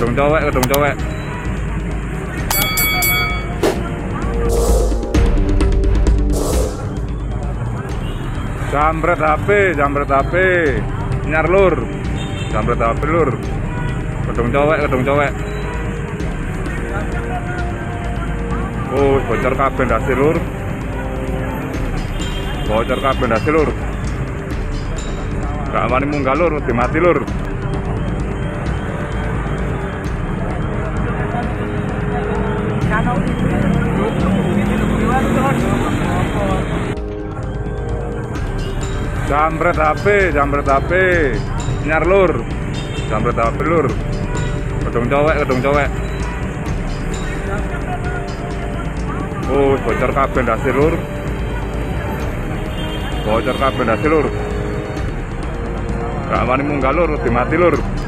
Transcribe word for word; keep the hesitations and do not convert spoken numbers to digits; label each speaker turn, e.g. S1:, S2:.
S1: gedung cowek, gedung cowek. Jambret H P, jambret H P. Nyar lur. Jambret H P lur. Gedung cowek, gedung cowek. Oh, bocor kabel ndase lur. Bocor kabel ndase lur. Gak wani munggah lur, dimati lur. Jambret H P, jambret H P. Nyar lur. Jambret H P lur. Gedung cowek, gedung cowek. Oh, bocor kabel ndase lur. Bocor kabel ndase lur. Gak wani munggah lur, dimati lur.